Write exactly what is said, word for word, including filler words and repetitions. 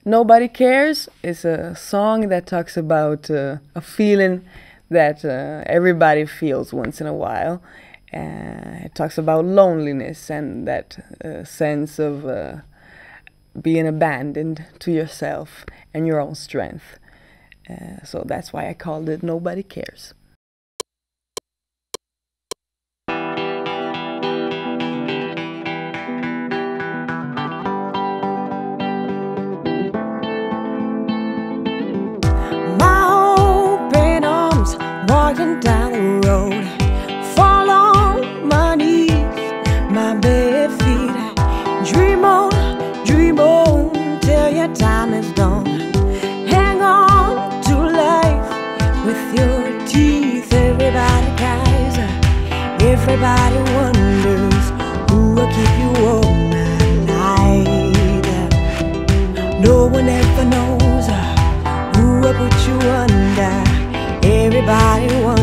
Nobody Cares is a song that talks about uh, a feeling that uh, everybody feels once in a while. Uh, it talks about loneliness and that uh, sense of uh, being abandoned to yourself and your own strength. Uh, so that's why I called it Nobody Cares. Walking down the road, fall on my knees, my bare feet. Dream on, dream on, till your time is done. Hang on to life with your teeth. Everybody cries, everybody wonders who will keep you warm at night. No one ever knows who will put you under. Everybody wants